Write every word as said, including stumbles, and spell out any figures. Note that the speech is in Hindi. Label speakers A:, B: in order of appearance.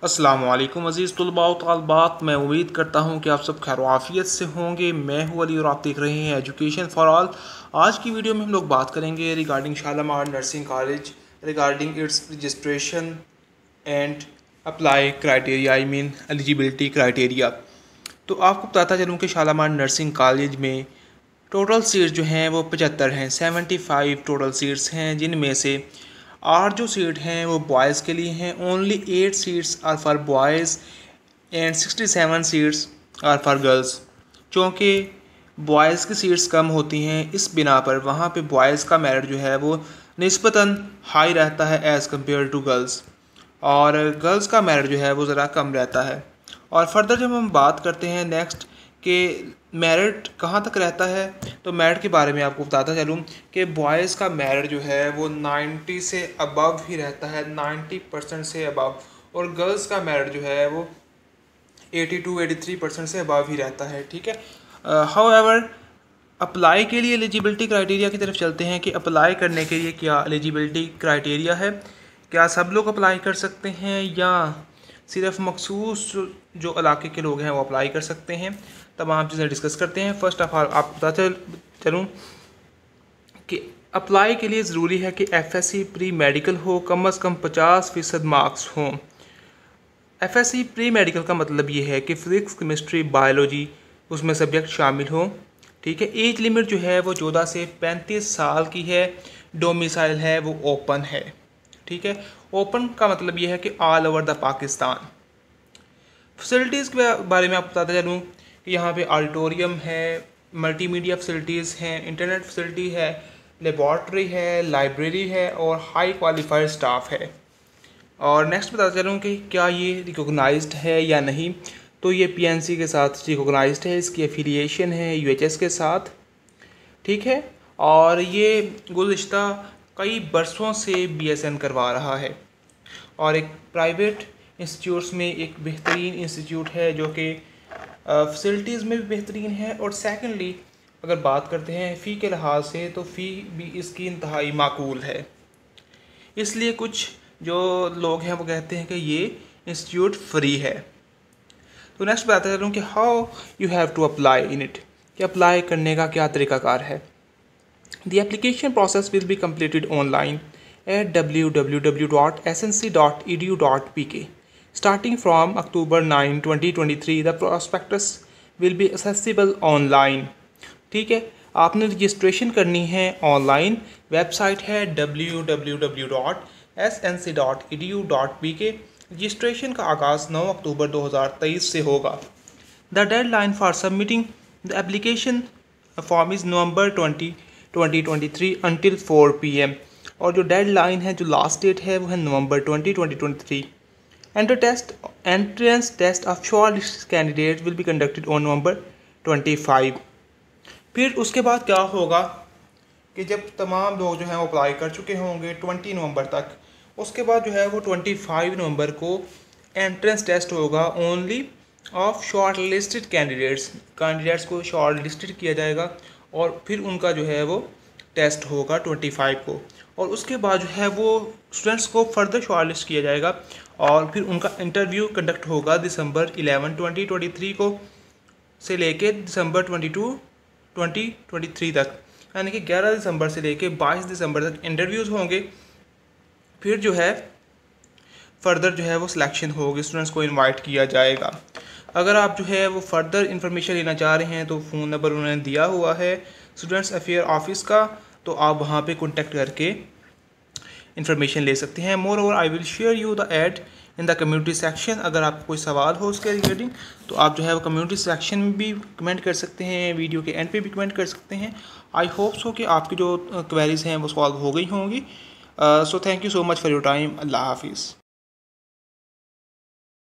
A: अस्सलामु अलैकुम अज़ीज़ तलबा व तलबात। मैं उम्मीद करता हूँ कि आप सब खैर आफियत से होंगे। मैं हूँ अली और आप देख रहे हैं एजुकेशन फॉर ऑल। आज की वीडियो में हम लोग बात करेंगे regarding Shalamar nursing college, regarding its registration and apply criteria, I mean eligibility criteria. तो आपको बताता चलूँ कि शालामार नर्सिंग कॉलेज में टोटल सीट्स जो हैं वो पचहत्तर हैं, सेवेंटी फाइव टोटल सीट्स हैं, जिनमें से आठ जो सीट हैं वो बॉयज़ के लिए हैं। Only eight seats are for boys and sixty seven seats are for girls. क्योंकि बॉयज़ की सीट्स कम होती हैं, इस बिना पर वहाँ पे बॉयज़ का मेरिट जो है वो निस्बतन हाई रहता है एज़ कम्पेयर टू गर्ल्स, और गर्ल्स का मेरिट जो है वो ज़रा कम रहता है। और फर्दर जब हम बात करते हैं नेक्स्ट कि मेरिट कहाँ तक रहता है, तो मेरिट के बारे में आपको बताता चलूँ कि बॉयज़ का मेरिट जो है वो नाइन्टी से अबव ही रहता है, नाइन्टी परसेंट से अबव, और गर्ल्स का मेरिट जो है वो eighty two eighty three percent से अबव ही रहता है। ठीक है। हाउएवर अप्लाई के लिए एलिजिबिलिटी क्राइटेरिया की तरफ चलते हैं कि अप्लाई करने के लिए क्या एलिजिबिलिटी क्राइटेरिया है, क्या सब लोग अप्लाई कर सकते हैं या सिर्फ मखसूस जो इलाके के लोग हैं वो अप्लाई कर सकते हैं। तमाम चीज़ें डिस्कस करते हैं। फर्स्ट ऑफ ऑल आपको पता चल चलूँ कि अप्लाई के लिए ज़रूरी है कि F S C pre medical हो, कम अज़ कम पचास फ़ीसद मार्क्स हों। F S C pre medical का मतलब ये है कि फ़िज़िक्स, केमिस्ट्री, बायोलॉजी उसमें सब्जेक्ट शामिल हों। ठीक है। एज लिमिट जो है वो चौदह से पैंतीस साल की है। डोमिसाइल है वो ओपन है। ठीक है। ओपन का मतलब ये है कि all over the Pakistan. Facilities के बारे में आपको बताता चलूँ कि यहाँ पे ऑडिटोरियम है, मल्टीमीडिया फैसिलिटीज़ हैं, इंटरनेट फैसिलिटी है, लेबॉर्ट्री है, लाइब्रेरी है और हाई क्वालिफाइड स्टाफ है। और नेक्स्ट बताता चलूँ कि क्या ये रिकॉग्नाइज्ड है या नहीं, तो ये पी एन सी के साथ रिकॉग्नाइज्ड है, इसकी एफिलिएशन है यू एच एस के साथ। ठीक है। और ये गुज़िश्ता कई बरसों से बी एस एन करवा रहा है और एक प्राइवेट इंस्टीट्यूट्स में एक बेहतरीन इंस्टीट्यूट है जो कि फैसिलिटीज़ में भी बेहतरीन है। और सेकेंडली अगर बात करते हैं फ़ी के लिहाज से, तो फ़ी भी इसकी इंतहाई माकूल है। इसलिए कुछ जो लोग हैं वो कहते हैं कि ये इंस्टीट्यूट फ्री है। तो नेक्स्ट बताता चलूँ कि how you have to apply in it, कि अप्लाई करने का क्या तरीक़ाकार है। The application process will be completed online at w w w dot s n c dot e d u dot p k. Starting from October ninth twenty twenty-three, the prospectus will be accessible online. ठीक है। आपने रजिस्ट्रेशन करनी है ऑनलाइन। वेबसाइट है w w w dot s n c dot e d u dot p k. Registration का आगाज़ नौ अक्टूबर दो हज़ार तेईस से होगा। The deadline for submitting the application form is November twentieth twenty twenty-three until four p m और जो डेडलाइन है, जो लास्ट डेट है, वो है November twenty twenty twenty three. Entry test entrance test of short list candidate will be conducted on November twenty five. फिर उसके बाद क्या होगा कि जब तमाम लोग जो हैं वो अप्लाई कर चुके होंगे ट्वेंटी नवंबर तक, उसके बाद जो है वो ट्वेंटी फाइव नवंबर को एंट्रेंस टेस्ट होगा only of short listed candidates. Candidates को शॉर्ट लिस्टेड किया जाएगा और फिर उनका जो है वो टेस्ट होगा ट्वेंटी फाइव को, और उसके बाद जो है वो स्टूडेंट्स को फर्दर शॉर्टलिस्ट किया जाएगा और फिर उनका इंटरव्यू कंडक्ट होगा December eleven twenty twenty three को से लेके December twenty two twenty twenty three तक, यानी कि ग्यारह दिसंबर से लेके बाईस दिसंबर तक इंटरव्यूज़ होंगे। फिर जो है फर्दर जो है वो सिलेक्शन होगी, स्टूडेंट्स को इन्वाइट किया जाएगा। अगर आप जो है वो फर्दर इन्फॉर्मेशन लेना चाह रहे हैं तो फ़ोन नंबर उन्होंने दिया हुआ है स्टूडेंट्स अफेयर ऑफिस का, तो आप वहाँ पे कॉन्टेक्ट करके इन्फॉर्मेशन ले सकते हैं। Moreover I will share you the ad in the community section. अगर आपको कोई सवाल हो उसके रिगार्डिंग तो आप जो है वो कम्युनिटी सेक्शन में भी कमेंट कर सकते हैं, वीडियो के एंड पे भी कमेंट कर सकते हैं। आई होप सो कि आपकी जो क्वेरीज़ हैं वो सॉल्व हो गई होंगी। So thank you so much for your time. अल्लाह हाफिज़।